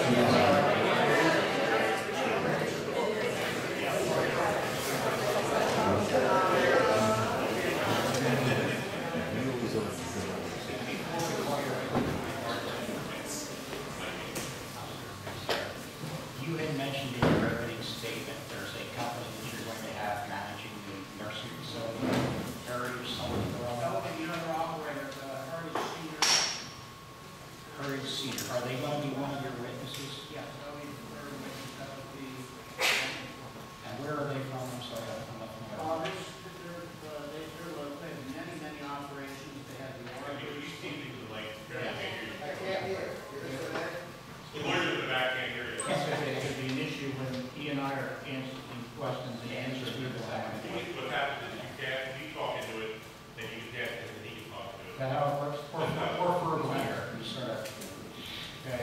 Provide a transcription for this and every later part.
You had mentioned in your opening statement there's a company that you're going to have managing the nursing facility, Garrity or something. No, and the other operator, Hurry Cedar. Are they going to be one of your witnesses? yes, that would be the third witness, that would be. And where are they from? I'm sorry, I'm not familiar. They're located in many operations. They have the You seem to be like, I can't hear. the lawyers in the back can't hear you. It could be an issue when he and I are answering questions and answering people that way. What happens is you talk into it, then you get it, and then he can talk to it. That how it works? Or verbal here, we start. Okay.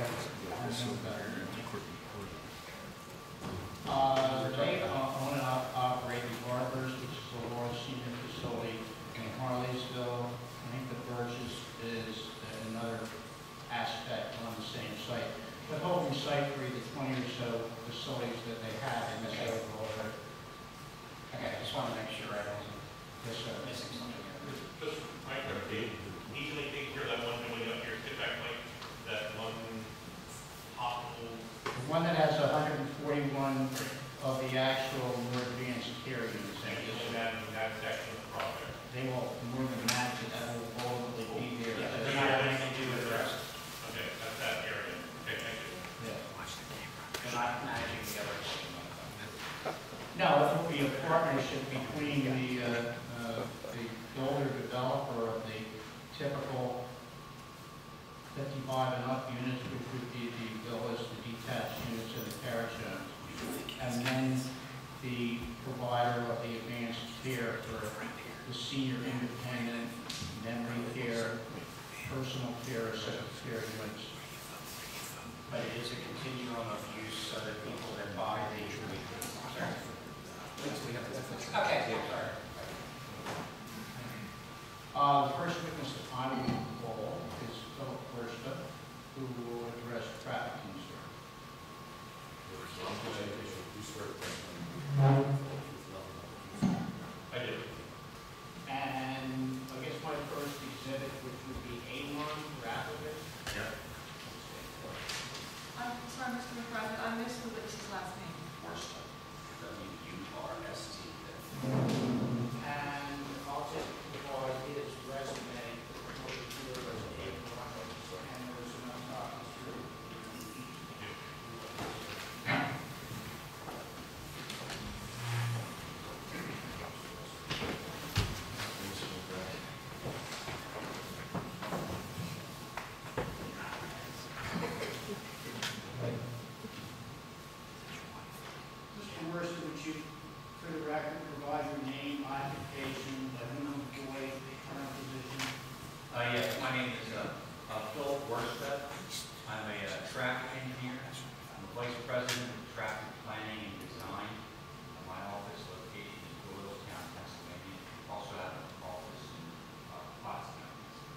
They own and operate the Barbers, which is the Laurel Senior Facility in Harleysville. I think the Birches is another aspect on the same site. But holding site for the 20 or so facilities that they have in this overall. Okay, I just want to make sure I wasn't missing something here. Just, Mike, easily take care of that one going up here, sit back like that one hospital. The one that has 141 of the actual more advanced care units in it. That section of the project. They will more than match it, that will ultimately be there. Yeah, They're not having to do with the rest. Okay, that's that area. Okay, thank you. Yeah. They're not managing the other. No, it will be a partnership between the builder developer of the typical 55 and up units, which would be the villas, the detached units, and the carriage homes. And then the provider of the advanced care for the senior independent, memory care, personal care, assisted care units. But it is a continuum of use so that people that buy the Okay, sorry. The first witness that I will call is Philip Worsta, who will address traffic concern. I did. And I guess my first exhibit, which would be A1, Rapovic. Yeah. I'm sorry, Mr. President, I missed the witness's last name. Worsta. W-U-R-S-T. And I'll just provide his resume, which here was A1, and there's enough copies here. Mr. Worsta, would you, for the record, provide your name, occupation, by whom employed, current position? Yes, my name is Philip Worsta. I'm a traffic engineer. I'm the vice president of traffic planning and design. My office located in Doylestown, Pennsylvania. Also have an office in Potsdam.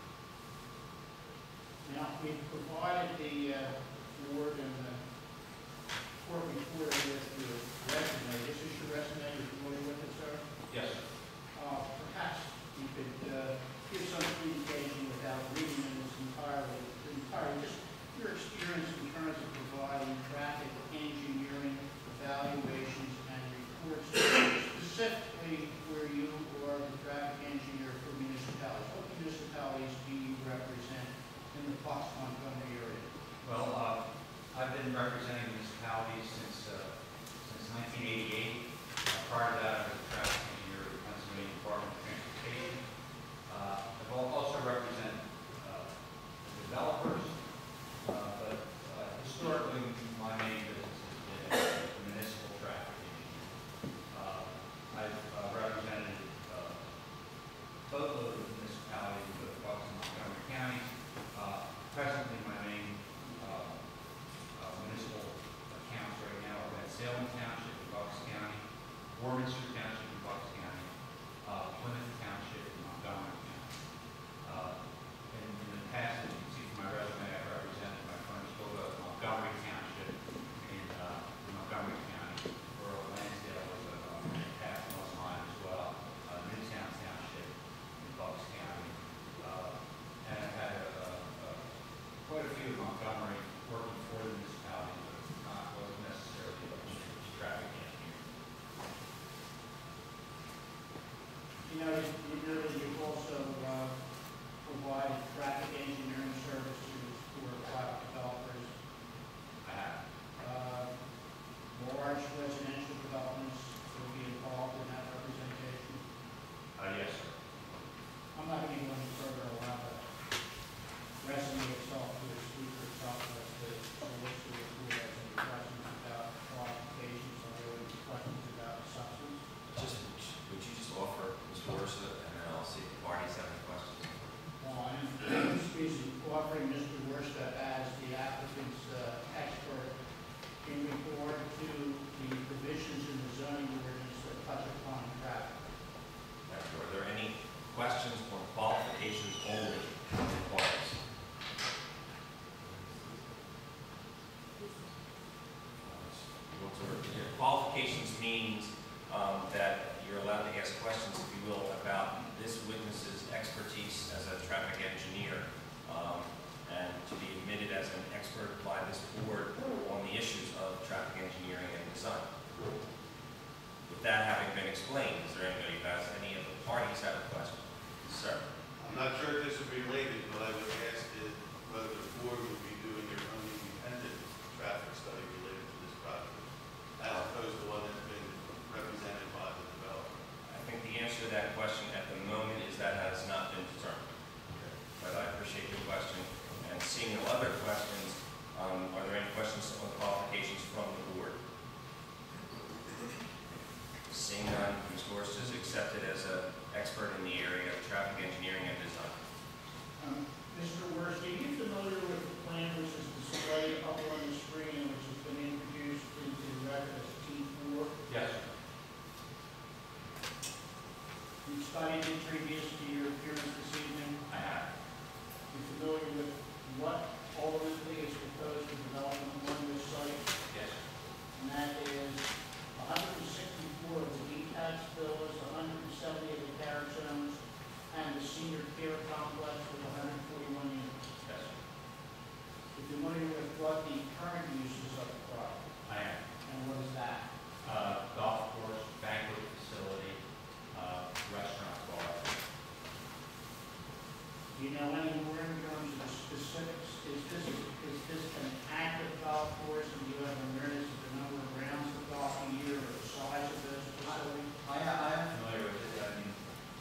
Now, we provided the board and the court reporter with your resume. This is your resume, you're familiar with it, sir? Yes, sir. Perhaps you could give some indication without reading it entirely, just your experience in terms of providing traffic engineering evaluations and reports, specifically where you are the traffic engineer for municipalities. What municipalities do you represent in the Fox Montgomery area? Well, I've been representing municipalities since 1988. Prior to that, I was a traffic engineer at the Pennsylvania Department of Transportation. I've also represented developers, but historically, my main business has been municipal traffic engineering. I've represented both of the municipalities, both Bucks and Montgomery County. Presently, my main municipal accounts right now are at Salem Township in Bucks County, Warminster Township in Bucks County, Plymouth Township in Montgomery County. In the past, as you can see from my resume, I've represented my firm's Montgomery Township qualifications means that you're allowed to ask questions, if you will, about this witness's expertise as a traffic engineer, and to be admitted as an expert by this board on the issues of traffic engineering and design. With that having been explained, is there anybody who has any of the parties have a question? Sir? I'm not sure if this would be related, but I would ask it whether the board would be doing their own independent traffic study related to this project, as opposed to one that's been represented by the developer. I think the answer to that question at the moment is that has not been determined. But I appreciate your question. And seeing no other questions, are there any questions on qualifications from the board? Seeing none, Mr. Horst is accepted as an expert in the area of traffic engineering and design. Mr. Worst, are you familiar with the plan which is displayed up on the screen, which has been introduced into the record as T4? Yes. You studied it previous to your appearance this evening? I have. You familiar with what ultimately is proposed for development on this site? Yes. And that is 164 of the detached villas, 170 of the carriage homes, and the senior care complex with 141 units. Yes. If you're familiar with what the current uses of the property, I am. and what is that? Golf course, banquet facility, restaurant, bar. Do you know any more in terms of the specifics? Is this an active golf course, and do you have awareness of the number of rounds of golf a year or the size of those facilities? I am familiar with it. I mean,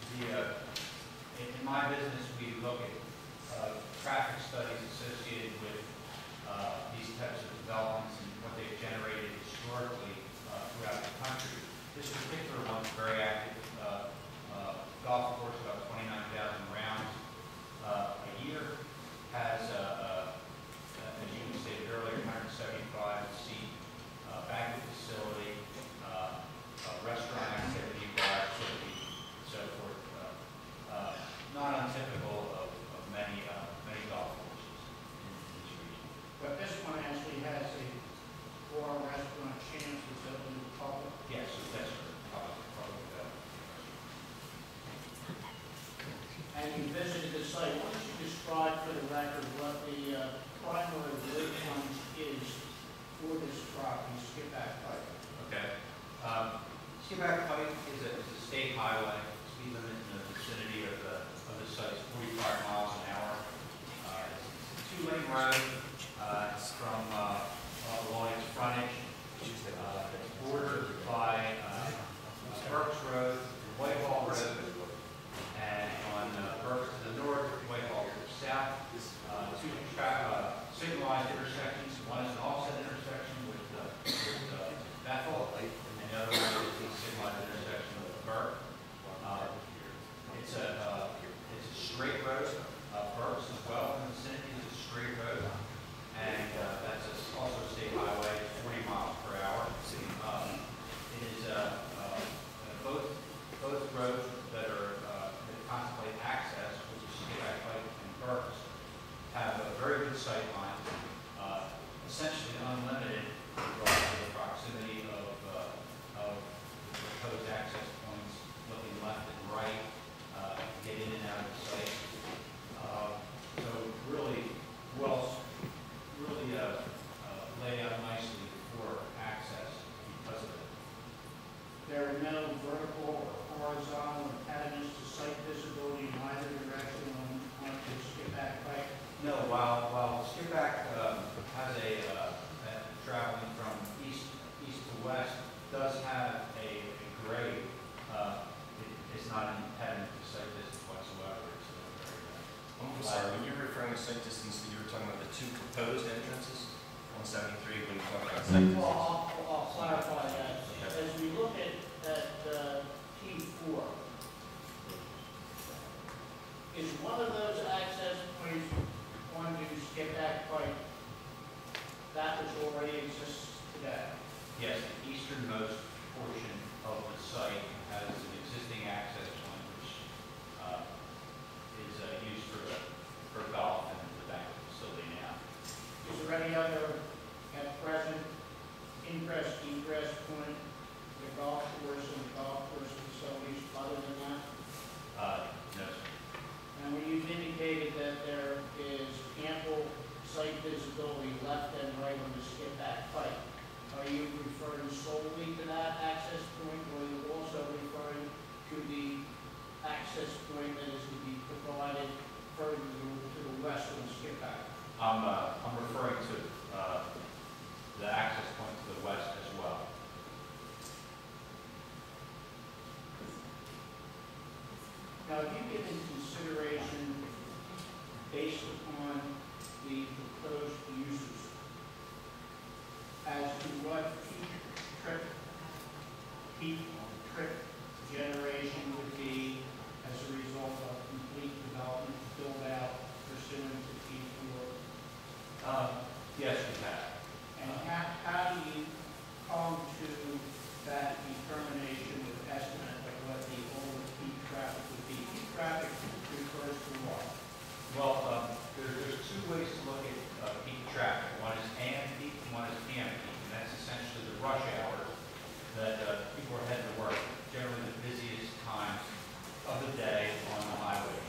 in my business, we look at traffic studies associated with these types of developments and what they've generated historically throughout the country. This particular one's very active. Golf course, about 29,000 rounds a year, has, as you stated earlier, 175-seat banquet facility, restaurant activity, bar activity, and so forth. Not untypical of many golf courses in this region. But this one actually has a bar restaurant chance that's open to the public. Yes, that's probably And you visited the site. Why don't you describe for the record what the primary road frontage is for this property, Skipback Pike? Okay. Skipback Pike is a state highway. Speed limit in the vicinity of the site is 45 miles an hour. It's a two-lane road. It's from along its frontage. It's bordered by Burks Road, Whitehall Road, and on Burks to the north, Whitehall to the south. Two signalized intersections. One is an offset intersection with Bethel, and the other one is the signalized intersection with Burke. It's a straight road. Burks as well in the vicinity is a straight road, and that's also a state highway, 40 miles per hour. It is both roads that contemplate access, which is Skipback Pike and Burks, have a very good sight line, essentially unlimited with regard to the proximity of proposed access points, looking left and right, get in and out of the site. So really laid out nicely for access because of it. There are no vertical or horizontal impediments to site visibility in either direction on the Skipback Pike. No, while Skipback has traveling from east to west, does have a grade, it's not an impediment to site distance whatsoever. It's very I'm sorry, when you're referring to site distance, you were talking about the two proposed entrances on 73 when you talk about site distance. Well, I'll clarify that. As we look at T4, is one of those access points onto Skipback Pike that which already exists today? Yes, the easternmost portion of the site has an existing access point which is used for golf and the banquet facility now. Is there any other, at present, ingress, egress point, the golf course and the golf course facilities other than that? No, sir. And when you've indicated that there is ample site visibility left and right on the skip back pipe, are you referring solely to that access point, or are you also referring to the access point that is to be provided further to the west on the skip back? I'm referring to the access point to the west as well. Now, have you given consideration based upon the proposed uses as to what peak trip generation would be as a result of complete development build out pursuant to P4? Yes, we have. And how do you come to that determination with estimate of what the overall peak traffic would be? Peak traffic refers to what? Well, there's two ways to look at peak traffic. One is AM peak and one is PM peak. And that's essentially the rush hours that people are heading to work, generally the busiest times of the day on the highways.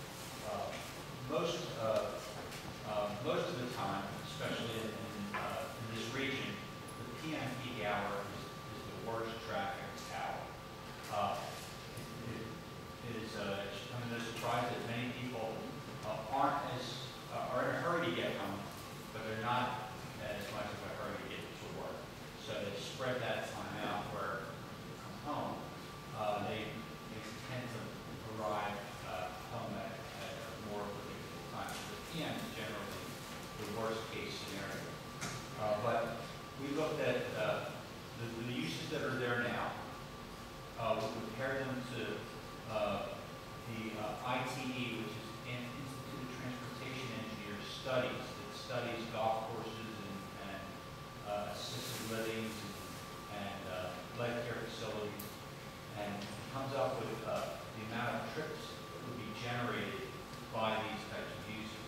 Most of the time, especially in this region, the PM peak hour is the worst traffic hour. It should come as no surprise that many people are in a hurry to get home, but they're not as much of a hurry to get to work. So they spread that time out where they come home. They tend to arrive home at a more predictable time. So the PM is generally the worst case scenario. But we looked at the uses that are there now. We compare them to the ITE, which is Institute of Transportation Engineers studies that studies golf courses and assisted living and lead care facilities, and comes up with the amount of trips that would be generated by these types of uses.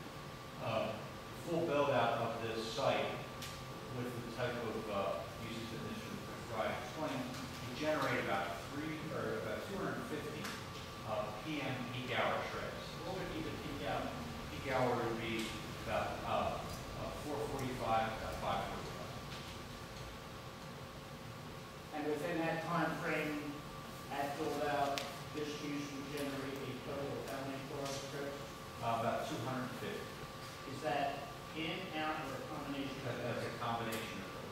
Full build out of this site with the type of uses that Mr. McBride explained would generate about 250 PM peak hour trips. What would be the peak hour? Peak hour would be about 4:45 to 5:45. And within that time frame, at build out, this use would generate a total of how many car trips? About 250. Is that in, out, or a combination of That's both? a combination of both.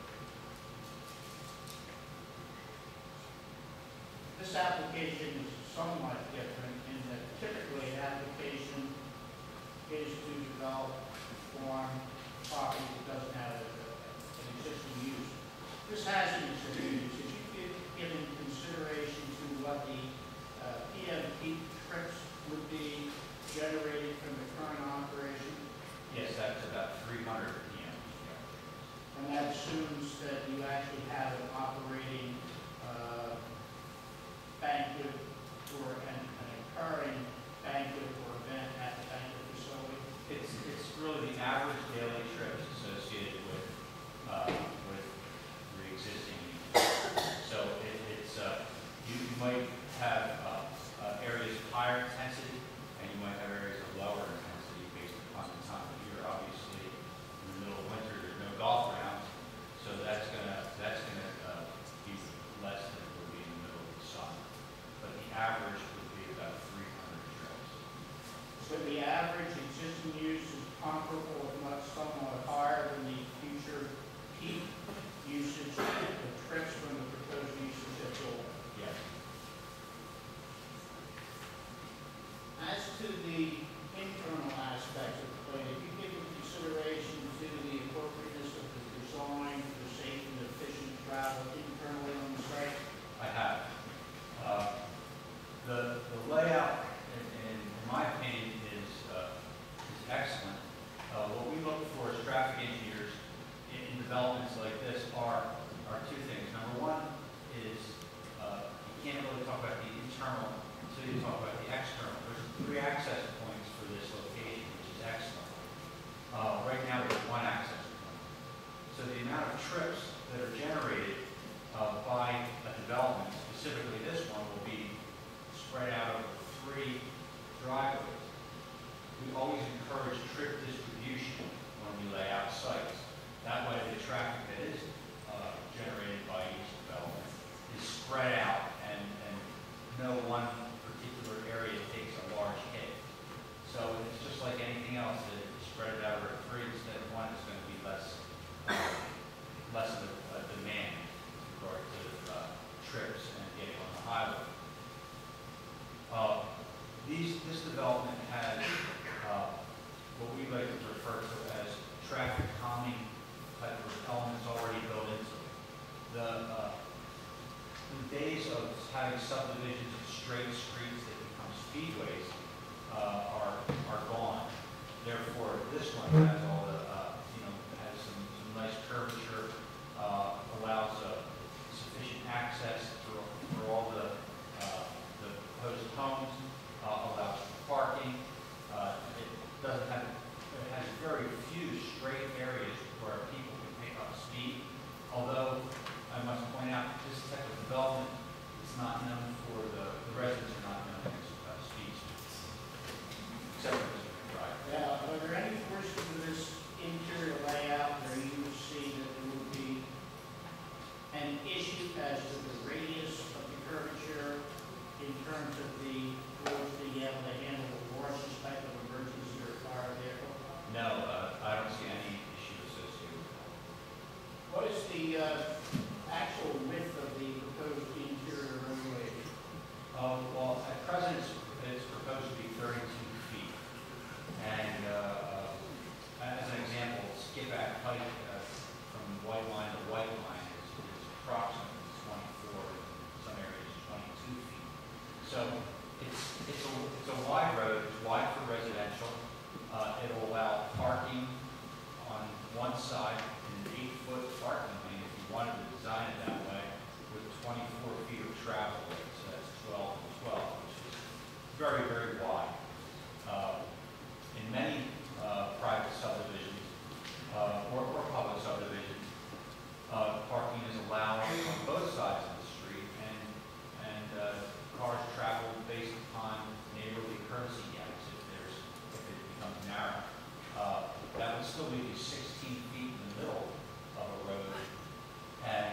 This application is somewhat different in that typically an application is to develop farm property that doesn't have an existing use. This has an existing use. If you've given consideration to what the PM peak trips would be generated from the current operation, Yes, that's about 300 PM peak hour. and that assumes that you actually have an operating banquet or an occurring banquet or event at the banquet facility. It's really the average daily trips associated with the existing uses. So you might have areas of higher intensity, and you might have areas of lower intensity based upon the time of year. Obviously, in the middle of winter, there's no golf rounds, so that's gonna be less than it would be in the middle of the summer. But the average would be about 300 trips. So the average existing use is comparable, if not somewhat higher than the future peak usage of trips from the proposed uses at Bull. Yes. As to the internal aspects of the plan, have you given consideration to the appropriateness of the design for safe and efficient travel internally on the site? I have. The layout, in my opinion, is excellent. What we look for as traffic engineers in developments like this are two things. Number one is you can't really talk about the internal until you talk about the external. There's 3 access points for this location, which is excellent. Right now, there's 1 access point. So the amount of trips that are straight streets that become speedways are gone. Therefore, this one has all the, has some nice curvature, allows sufficient access for all the proposed homes, allows parking. It has very few straight areas where people can pick up speed. Although I must point out this type of development is not known for the residents are not known as speed streets, except for this drive. Now, are there any portions of this interior layout where you would see that there would be an issue as to the radius of the curvature in terms of the doors being able to handle the largest type of emergency or fire vehicle? No, I don't see any issue associated with that. What is the actual width of the proposed interior roadway? Well, at present, it's proposed to be 32 feet. And as an example, skip-back height from white line to white line is approximately 24, in some areas 22 feet. So it's a wide road, it's wide for residential. It'll allow parking on one side in an 8-foot parking lane if you wanted to design it that way, with 24 feet of travel lane. So that's 12 and 12, which is very, very wide. In many private subdivisions or public subdivisions, parking is allowed on both sides of the street, and cars travel based upon neighborly courtesy gaps if it becomes narrow. That would still leave you 16 feet in the middle of a road and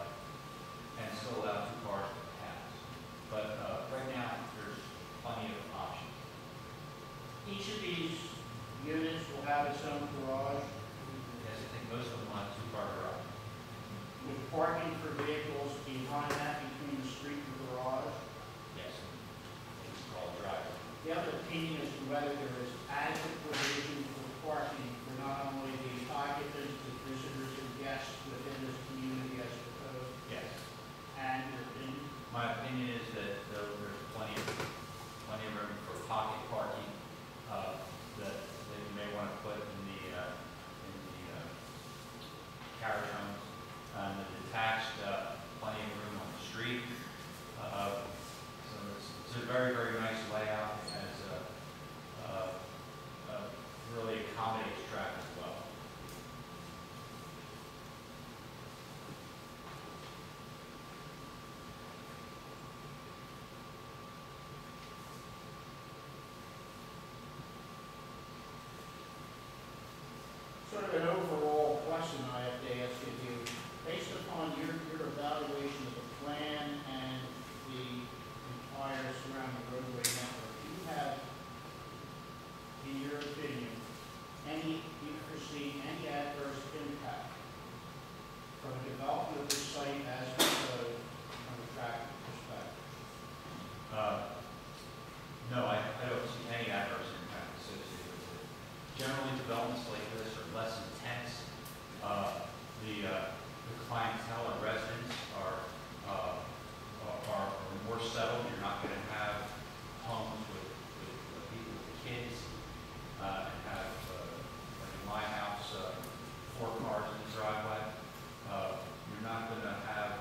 still allow 2 cars to pass. But right now, there's plenty of options. Each of these units will have its own garage Yes, I think most of them want 2-car garage. with parking for vehicles behind that between the street and garage. Yes, it's called driveway. Do you have an opinion as to whether there is adequate provision for parking for not only the occupants, but visitors and guests within this community as proposed? Yes. And your opinion? My opinion is that there's plenty of room for pocket parking that you may want to put in the carriage homes, and the detached, plenty of room on the street. So it's a very, very nice layout. It has really accommodates traffic well. Sort of an overall question I have to ask of you. Based upon your evaluation of the plan and the entire surrounding roadway network, do you have, in your opinion, do you foresee any adverse impact from the development of this site as proposed from a traffic perspective? No, I don't see any adverse impact associated with it. Generally, developments like this are less intense. The clientele and residents are more settled. You're not going to have homes with people with kids and have, like in my house, 4 cars in the driveway. You're not going to have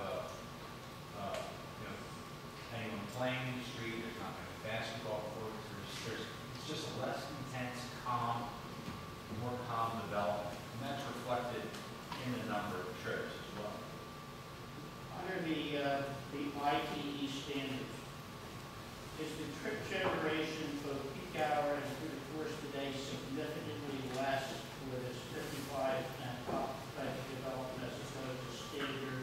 anyone playing in the street. There's not going to be basketball courts. It's just a less intense, more calm development, and that's reflected in the number of trips as well. Under the ITE standards, is the trip generation both peak hour and through the course of the day significantly less for this 55 and up type of development as opposed to standard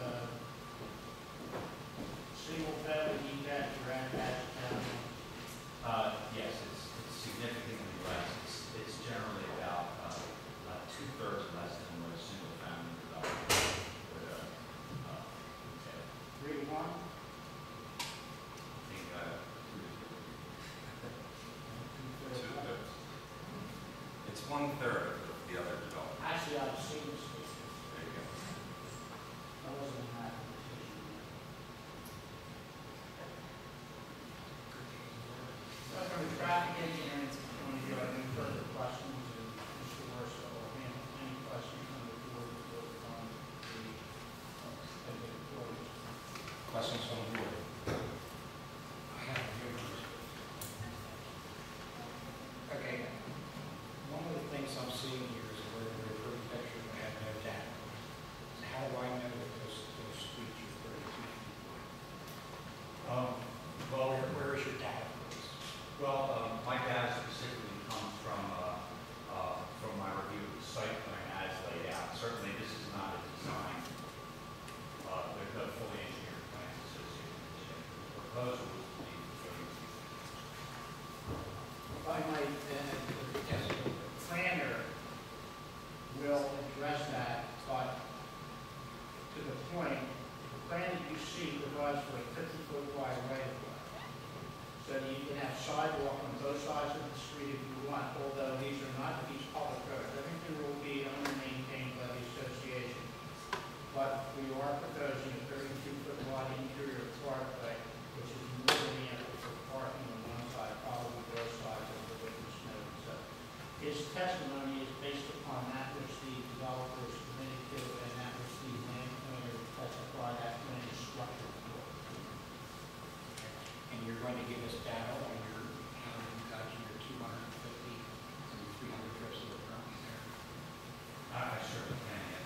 single-family detached or attached townhomes? Yes, it's significantly less. It's generally about 2/3 less than what a single-family development would entail. 3 to 1? I think 2/3. It's 1/3 of the other development. Actually, I've seen this case. There you go. I wasn't in that conversation. questions on the board? I have a few. Okay. One of the things I'm seeing here is a very, very pretty picture that I have no data. How do I know that those streets are 32 feet wide? Well, Where is your data, please? well, my data specifically comes from my review of the site plan as laid out. Certainly, this is not a design. There's no fully engineered plan associated with it. The proposal was to be 32 feet. If I might, Yes. the planner will address that, but to the point, the plan that you see provides for a 50-foot wide right of way. So that you can have sidewalk on both sides of the street if you want, although these are not these public roads. Everything will be owned and maintained by the association. But we are proposing a 32-foot wide interior parkway, which is more than ample for parking on one side, probably both sides of the witness node. So his testimony is based upon that which the developer is committed to, and that which the land planner testified that plan is structured for. And you're going to give us data on your, how you got your 250 and 300 trips of the property there? I certainly can, yes.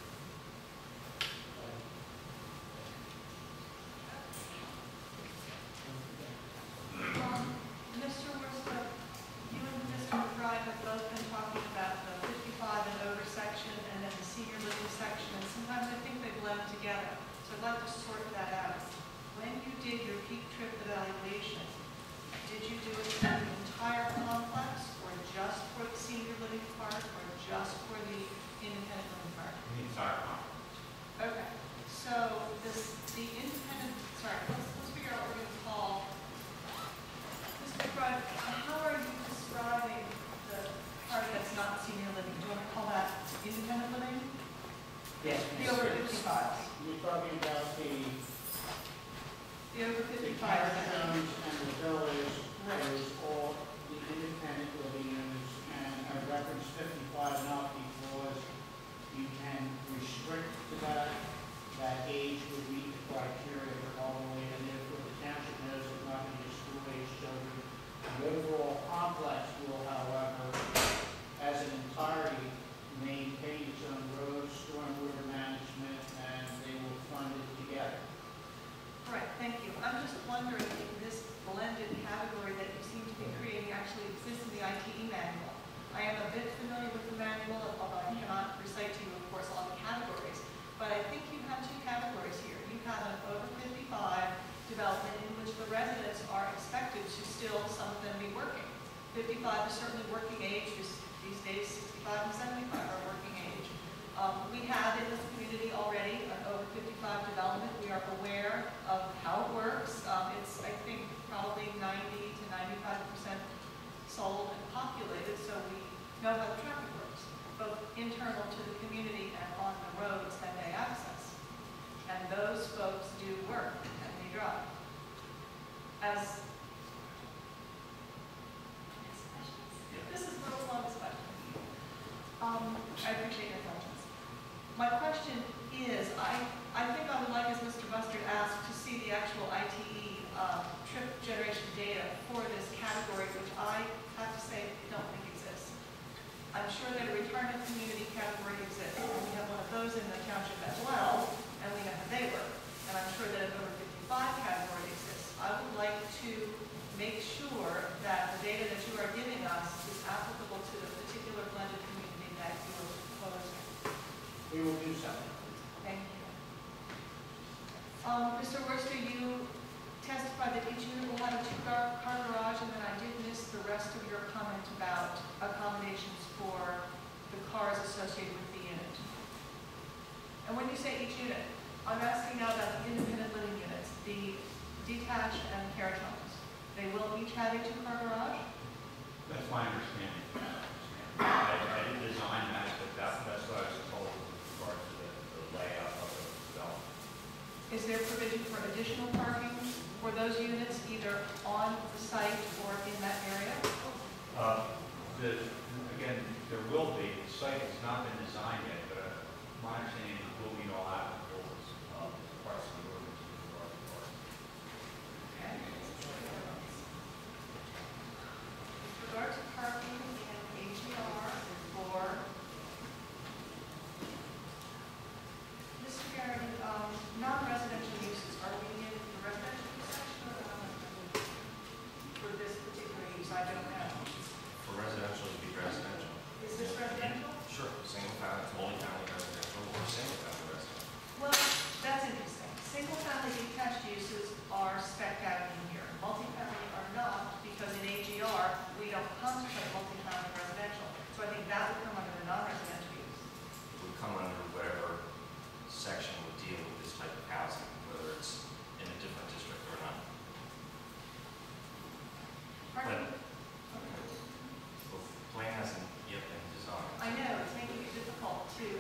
Mr. Worcester, you and Mr. McBride have both been talking about the 55 and over section and then the senior living section, and sometimes I think they blend together. So I'd like to sort that out. When you did your peak trip evaluation, did you do it for the entire complex, or just for the senior living part, or just for the independent living part? The entire complex. Okay, so the independent, sorry, let's figure out what we're going to call. Mr. McBride, how are you describing the part that's not senior living? Do you want to call that independent living? Yes. The over 55s. You're talking about the The over 55s. Carriage and the villas, those all the independent living units, and I reference 55 not because you can restrict to that age would meet the criteria for elderly, and therefore the township knows it's not going to be school-age children. The overall complex will, however, as an entirety, maintain its own roads, stormwater management, and they will fund it together. All right, thank you. I'm just wondering if this blended category that you seem to be creating actually exists in the ITE manual. I am a bit familiar with the manual, although I cannot recite to you, of course, all the categories. But I think you have two categories here. You have an over 55 development in which the residents are expected to still, some of them, be working. 55 is certainly working age. These days, 65 and 75 are working age. We have in this community already an over 55 development. We are aware of how it works. It's, I think, probably 90 to 95% sold and populated, so we know how the traffic works, both internal to the community and on the roads that they access. And those folks do work and they drive. As this is the longest question. I appreciate your questions. My question is, I think I would like, as Mr. Bustard asked, to see the actual ITE trip generation data for this category, which I have to say don't think exists. I'm sure that a retirement community category exists, and we have one of those in the township as well, and we know how they work. And I'm sure that an over 55 category exists. I would like to make sure that the data that you are giving us is applicable to the particular blended community that you are proposing. We will do so. Thank you. Mr. Worcester, you testified that each unit will have a two-car garage, and then I did miss the rest of your comment about accommodations for the cars associated with the unit. And when you say each unit, I'm asking now about the independent living units, the detached and carriage homes. They will each have a two-car garage? That's my understanding. I didn't design that, but that's what I was told with regard to the layout of the development. Is there provision for additional parking for those units, either on the site or in that area? Again, there will be. The site has not been designed yet, but my understanding is it will be all applicable as parts of the ordinance with regard to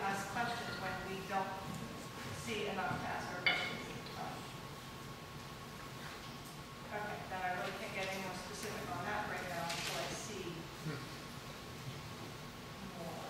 ask questions when we don't see enough to ask our questions at the time. Okay, then I really can't get any more specific on that right now until I see more.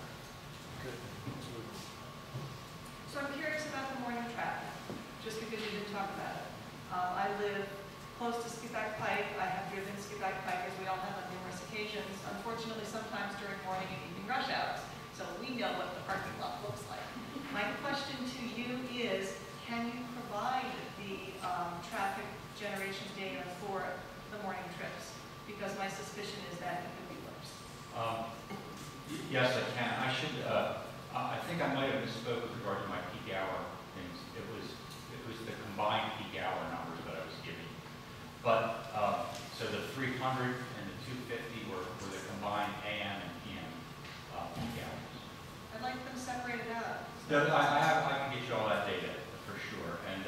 So I'm curious about the morning traffic, just because you didn't talk about it. I live close to Skippack Pike. I have driven Skippack Pike, as we all have on numerous occasions, unfortunately sometimes during morning and evening rush hours. So we know what the parking lot looks like. My question to you is, can you provide the traffic generation data for the morning trips? Because my suspicion is that it could be worse. Yes, I can. I think I might have misspoke with regard to my peak hour things. It was the combined peak hour numbers that I was giving. But, so the 300 and the 250 were the combined AM and PM peak hours. I'd like them separated out. No, I can get you all that data for sure. And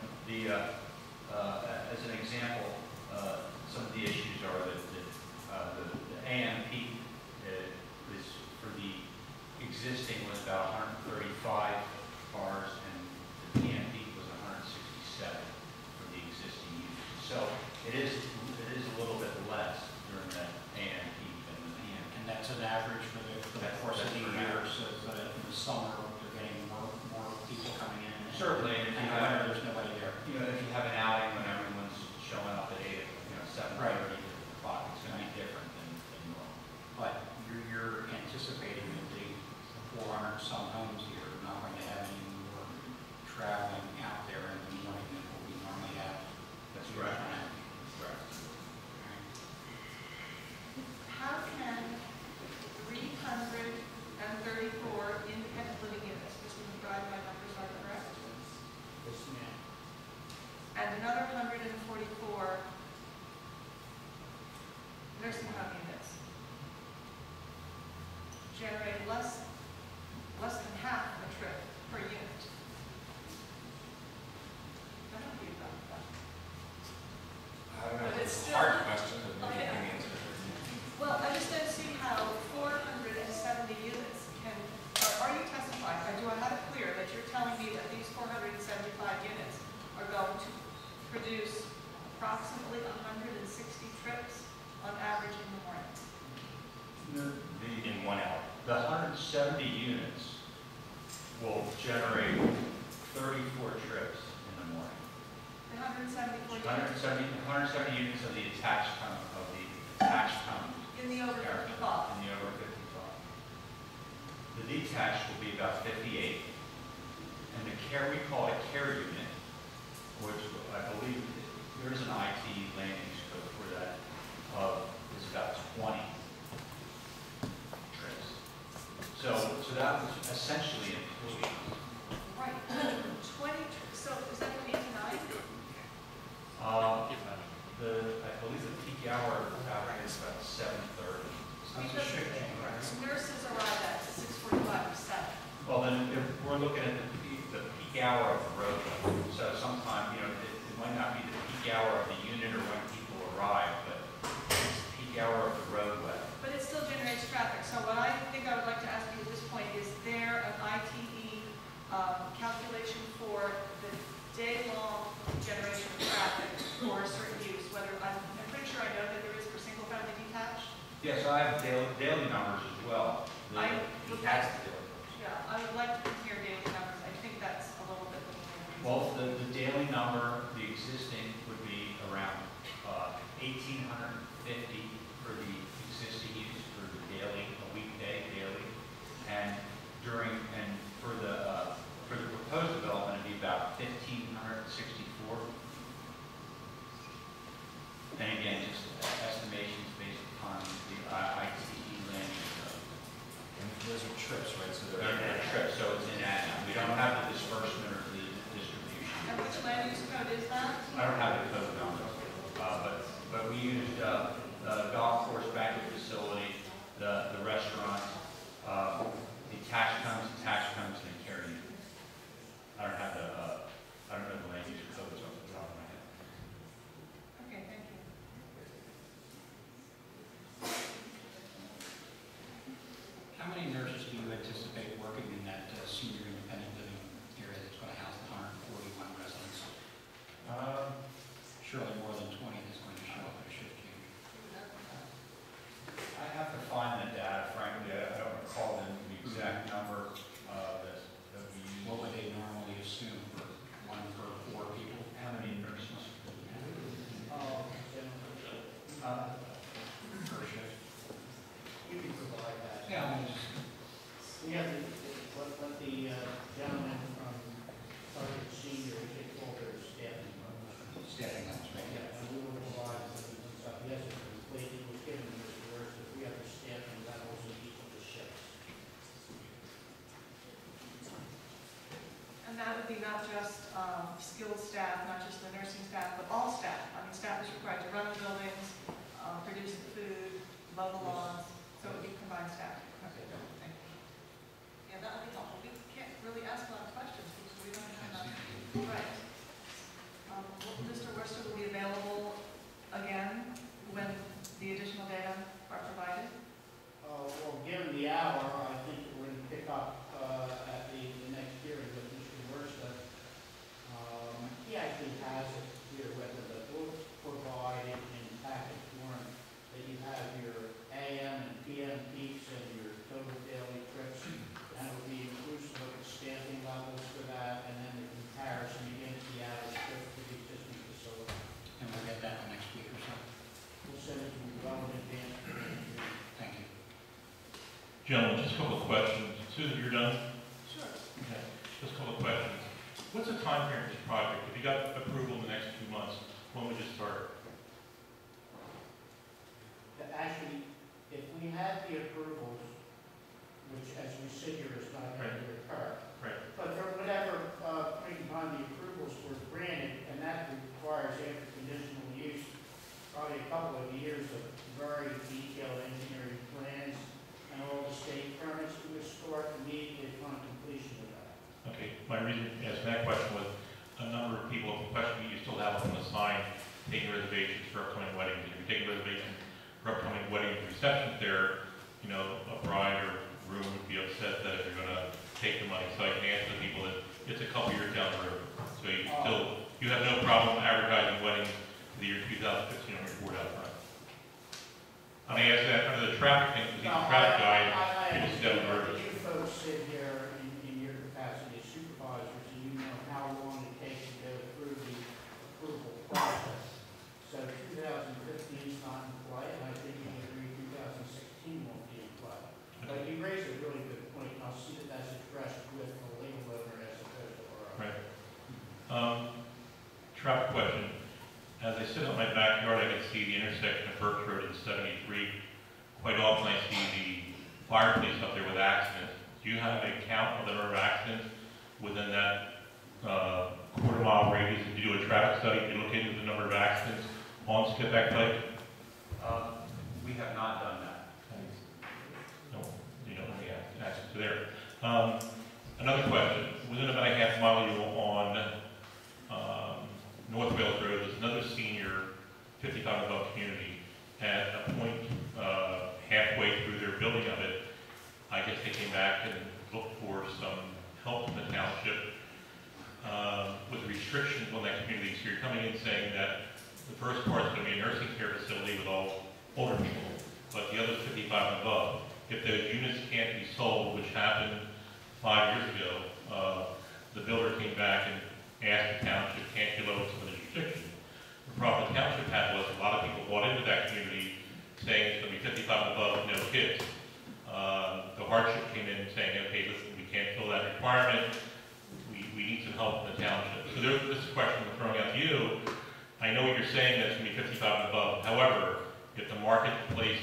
as an example, some of the issues are that the AM peak is for the existing was about 135 cars, and the PM peak was 167 for the existing users. So it is a little bit less during that AM peak than the PM. And that's an average for the course of the year, so that in the summer, they're getting more people coming in. Certainly, and if you And have, winter, there's nobody there. if you have an outing when everyone's showing up at 7:30 Right. o'clock, it's going to be different than normal. But you're anticipating that the 400 some homes here are not going to have any more traveling out there in the morning than what we normally have. That's year right. round. How can 334 independent living units, Mr. McBride, my numbers are correct, Yes, ma'am. and another 144 nursing home units generate less than half a trip per unit? How do you about that? I don't know, But it's it's a still- hard question, but maybe you Okay. can answer it. Well, I just don't see how 470 units can, are you testifying, or do I have it clear that you're telling me that these 475 units are going to produce approximately 160 trips on average in the morning? In 1 hour. The 170 units will generate 34 trips in the morning. The 174 units 170 units of the attached home, in the over 55. in the over 55. The detached will be about 58. And the care, we call it care unit, which I believe there is an IT land use code for that, is about 20 trips. So that was essentially employees. Right, 20 trips, so is that from 8 to 9? I believe the peak hour is about 7:30. Because nurses arrive at 6:45 or 7. Well, then if we're looking at the peak hour of the roadway, so sometime, it might not be the peak hour of the unit or when people arrive, but it's the peak hour of the roadway. But it still generates traffic, so what I think I would like to ask you at this point, is there an ITE calculation for the day-long generation of traffic for a certain use, whether, I'm pretty sure I know that there is for single-family detached? Yes, I have daily numbers as well. I He would has like, to do it. yeah, I would like to compare daily numbers, I think that's a little bit more. Well, the daily number, the existing would be around 1,850 for the existing use for the daily, a weekday daily, and for the proposed development, it'd be about 1,564. And again, just estimations based upon the ITE land use code. And those are trips, right? So They're trips, so it's And that would be not just skilled staff, not just the nursing staff, but all staff. I mean, staff is required to run the buildings, produce the food, mow the lawns, so it would be combined staff. Okay, thank you. Yeah, that would be helpful. We can't really ask a lot of questions because we don't have enough. Right. Mr. Worcester will be available again when the additional data are provided. Well, given the hour, I think we're going to pick up at the next hearing with Mr. Worcester. He actually has it here, whether the book provided in packet form, that you have your AM and PM peaks and your total daily trips, and it will be inclusive of the staffing levels for that, and then the comparison against the average trip for the existing facility. And we'll get that next week or so. We'll send it to you well in advance for the next hearing. Thank you. Gentlemen, just a couple of questions. Susan, you're done? Sure. Okay, just a couple of questions. What's the time frame for this project? If you got approval in the next 2 months, when would you start? Actually, if we had the approvals, which as we sit here is not going to occur, Right. but for whatever point in time the approvals were granted, and that requires after conditional use, probably a couple of years of very detailed engineering plans and all the state permits to start immediately upon completion of that. Okay, my reason for asking that question was a number of people have questioned you still have on the sign taking reservations for upcoming weddings. If you're taking reservations for upcoming weddings and receptions there, you know, a bride or groom would be upset that if you're going to take the money. So I can answer the people that it's a couple years down the road. So you have no problem advertising weddings for the year 2015 on your board out front. And I asked that under the traffic thing, because he's a traffic guy, people sit down nervous. You folks sit here in your capacity as supervisors, and you know how long it takes to go through the approval process. So 2015 is not in play, and I think you agree 2016 won't be in play. But you raise a really good point, and I'll see that that's addressed with the legal owner as opposed to our own. Right. Traffic question. As I sit in my backyard, I can see the intersection of Burke Road and 73. Quite often I see the fire police up there with accidents. Do you have a count of the number of accidents within that quarter-mile radius? Did you do a traffic study? Did you look into the number of accidents on Skipback Pike? We have not done that. No, you don't know the accidents are there. Another question. Within about a half mile you on North Wales Road, there's another senior 55 and above community. At a point halfway through their building of it, I guess they came back and looked for some help from the township with restrictions on that community. So you're coming in saying that the first part is going to be a nursing care facility with all older people, but the other 55 and above. If those units can't be sold, which happened 5 years ago, the builder came back and asked the township, can't you lower some of the restrictions? The problem the township had was a lot of people bought into that community saying it's going to be 55 and above, no kids. The hardship came in saying, okay, listen, we can't fill that requirement. We need some help from the township. So this is a question I'm throwing out to you. I know what you're saying, that it's going to be 55 and above. However, if the marketplace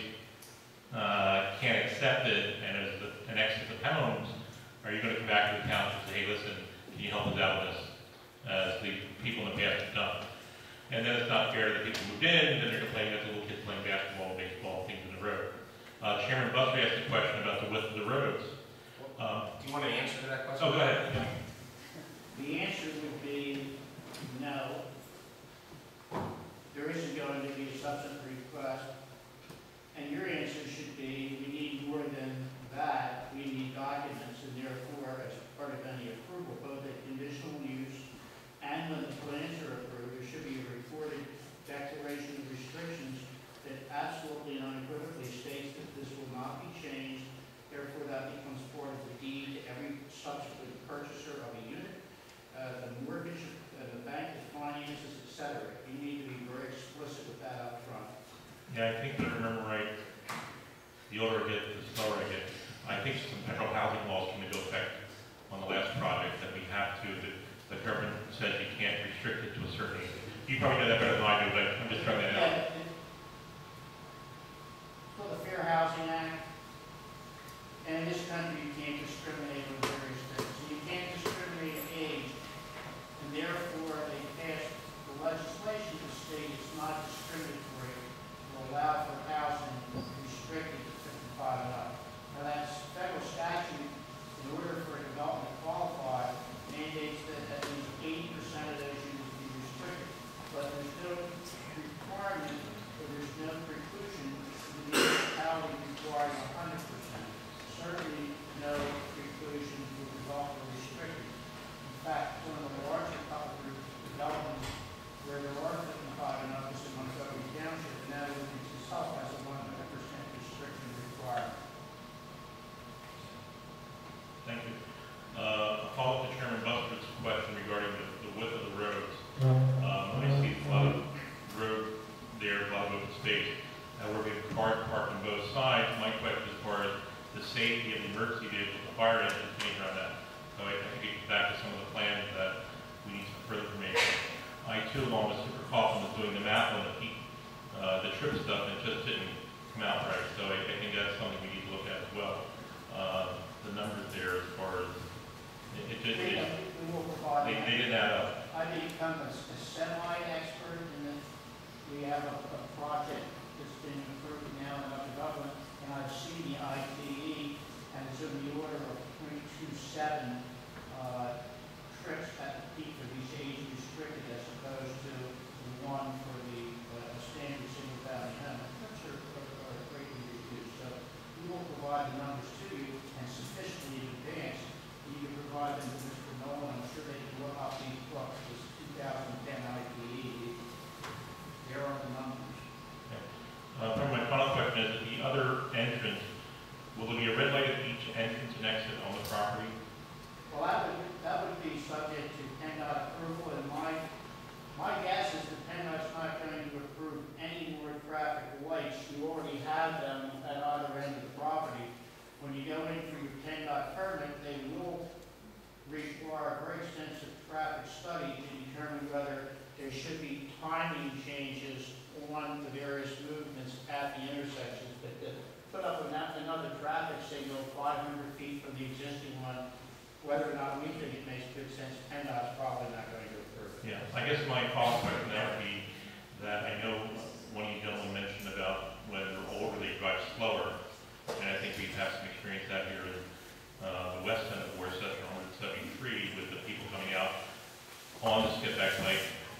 can't accept it and there's an excess of homes, are you going to come back to the township and say, hey, listen, can you help us out with this? As the people in the past have done. And then it's not fair that people moved in, and then they're complaining that the little kids playing basketball, baseball, things in the road. Chairman Buster asked a question about the width of the roads. Do you want to answer to that question? Oh, go ahead. Yeah. The answer would be no. There isn't going to be a subsequent request. And your answer should be, we need more than that. We need documents, and therefore, as part of any approval, both a conditional use and when the plans are approved, there should be a recorded declaration of restrictions that absolutely and unequivocally states that this will not be changed. Therefore, that becomes part of the deed to every subsequent purchaser of a unit, the mortgage, the bank, the finances, etc. You need to be very explicit with that up front. Yeah, I think if I remember right, the older I get, the slower I get. I think some federal housing laws come into effect on the last project that we have to, the government says you can't restrict it to a certain age. You probably know that better than I do, but I'm just throwing that out. It's called the Fair Housing Act. And in this country, you can't discriminate on various things. You can't discriminate age fire engine change on that. So I think it gets back to some of the plans that we need some further information. I too, along with Super Coughlin, was doing the math on the trip stuff, and it just didn't come out right. So I think that's something we need to look at as well. The numbers there as far as, We will provide. they didn't add up. I become a semi-expert in this. We have a project that's been approved now in our government, and I've seen the ITE, and it's in the order of 0.27 trips at the peak for these age restricted as opposed to the one for the standard single family home. Trips are greatly reduced. So we will provide the numbers to you and sufficiently in advance. You can provide them to Mr. Nolan. I'm sure they can look up these books, this 2010 IPE. There are the numbers. From my final question is, the other entrance, will there be a red light at each entrance and exit on the property? Well, that would be subject to PennDOT approval, and my guess is that PennDOT's not going to approve any more traffic lights. You already have them at either end of the property. When you go in for your PennDOT permit, they will require a very extensive traffic study to determine whether there should be timing changes on the various movements at the intersections. But to put up another traffic signal 500 feet from the existing one, whether or not we think it makes good sense, PennDOT's probably not going to approve it. Yeah, I guess my follow-up question there would be that I know one of you gentlemen mentioned about when they're older, they drive slower. And I think we've had some experience out here in the west end of Worcester, 173, with the people coming out on the skip-back light,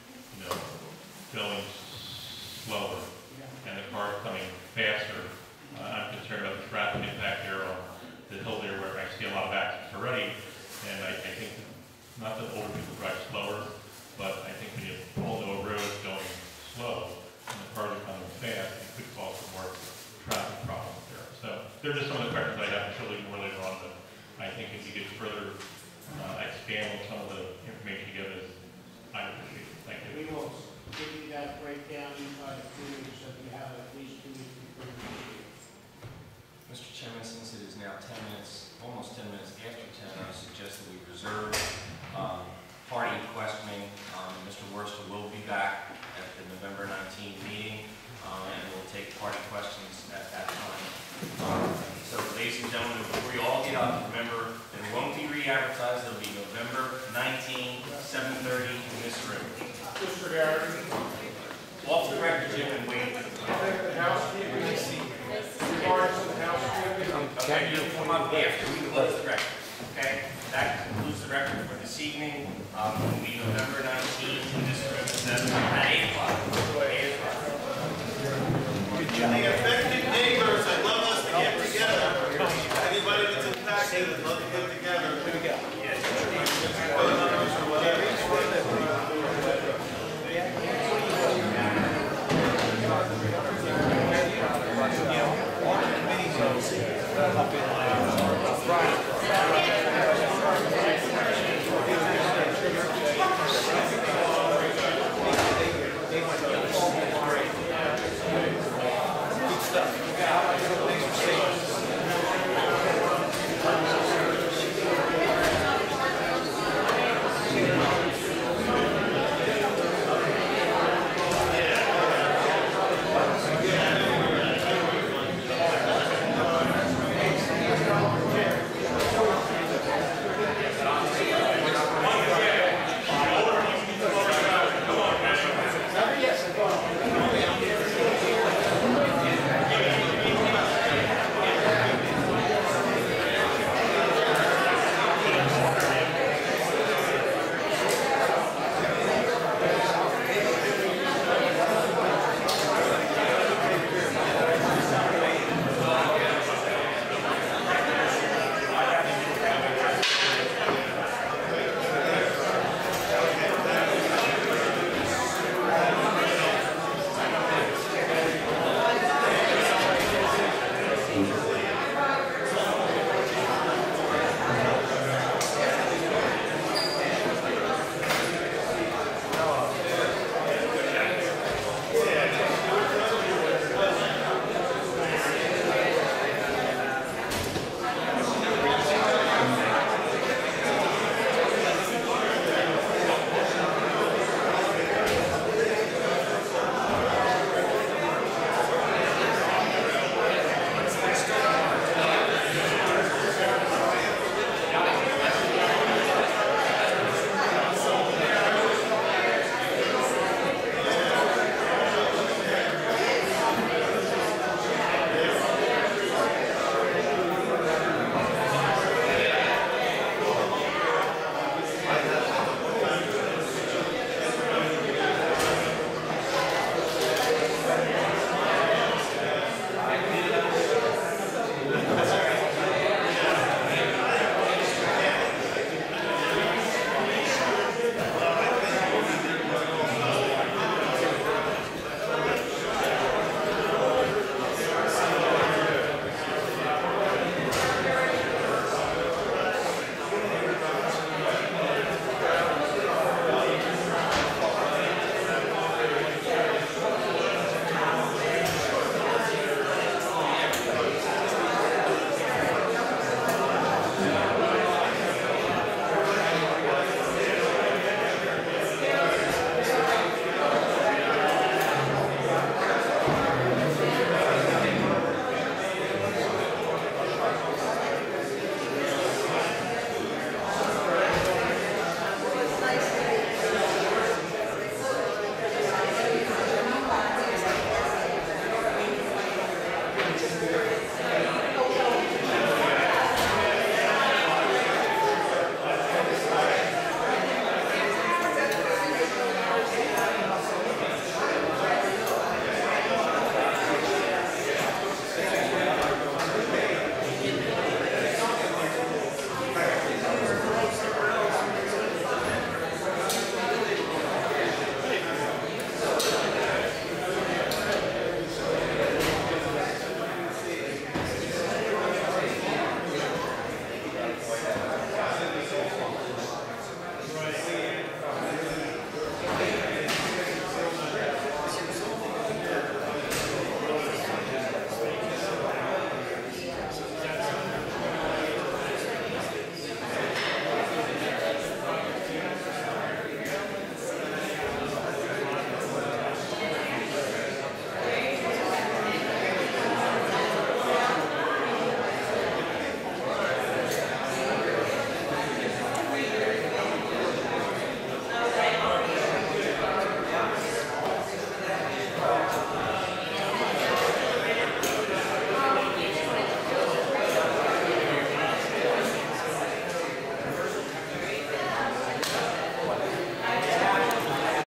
going slower, and the cars coming faster. I'm concerned about the traffic impact there on the hill there where I see a lot of accidents already. And I think not that older people drive slower, but I think when you pull into a road going slow and the cars are coming fast, it could cause some more traffic problems there. So they're just some of the questions I have. I'm sure there's more later on, but I think if you could further expand on some of the information you give us, I'd appreciate it. Thank you. We will give you that breakdown inside of 2 weeks, so you have at least 2 weeks before the meeting. Mr. Chairman, since it is now 10 minutes, almost 10 minutes after 10, I suggest that we reserve party questioning. Mr. Worcester will be back at the November 19th meeting, and we'll take party questions at that time. So, ladies and gentlemen, before you all get up, remember that it won't be re-advertised. It'll be November 19th, 7:30 in this room. Mr. Garrity, Off the record, Jim, and wait. the housekeeping, regards to the housekeeping. Okay, you'll come up after we close the record. Okay, that concludes the record for this evening. It will be November 19th in this room at 8 o'clock. 8 o'clock. In the event